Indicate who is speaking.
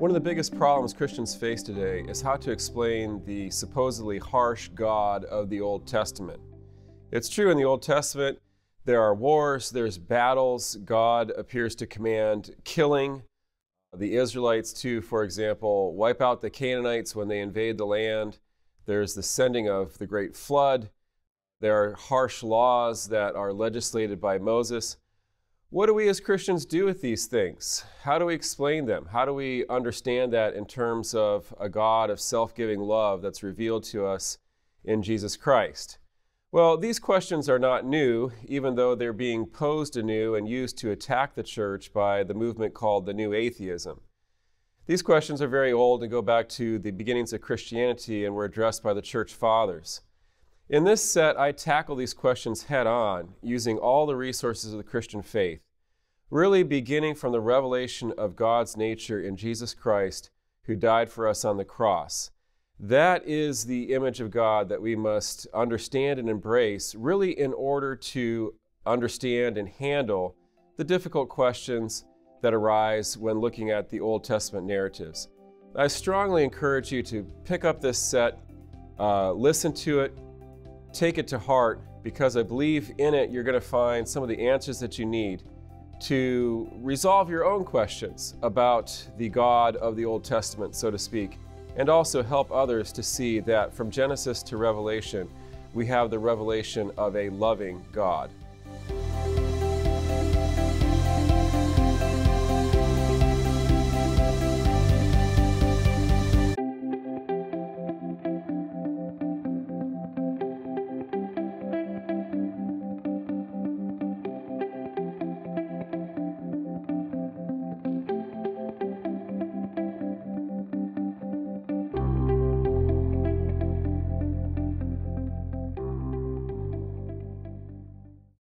Speaker 1: One of the biggest problems Christians face today is how to explain the supposedly harsh God of the Old Testament. It's true, in the Old Testament there are wars, there's battles. God appears to command killing. The Israelites to, for example, wipe out the Canaanites when they invade the land. There's the sending of the great flood. There are harsh laws that are legislated by Moses. What do we as Christians do with these things? How do we explain them? How do we understand that in terms of a God of self-giving love that's revealed to us in Jesus Christ? Well, these questions are not new, even though they're being posed anew and used to attack the church by the movement called the New Atheism. These questions are very old and go back to the beginnings of Christianity and were addressed by the church fathers. In this set, I tackle these questions head on, using all the resources of the Christian faith, really beginning from the revelation of God's nature in Jesus Christ, who died for us on the cross. That is the image of God that we must understand and embrace, really in order to understand and handle the difficult questions that arise when looking at the Old Testament narratives. I strongly encourage you to pick up this set, listen to it, take it to heart, because I believe in it you're going to find some of the answers that you need to resolve your own questions about the God of the Old Testament, so to speak, and also help others to see that from Genesis to Revelation, we have the revelation of a loving God.